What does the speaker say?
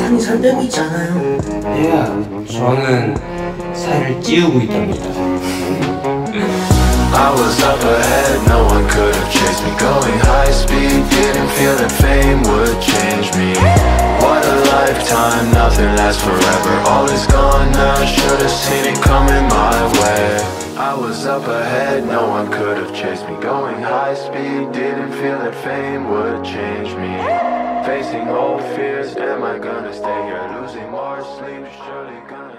상이 살 빼고 있잖아요. 얘야, 저는 살을 찌우고 있답니다. I was up ahead, no one could have chased me. Going high speed, didn't feel that fame would change me. What a lifetime, nothing lasts forever. All is gone now, should've seen it coming my way. I was up ahead, no one could have chased me. Going high speed, didn't feel that fame would change me. Facing old fears, am I gonna stay here? Losing more sleep, surely gonna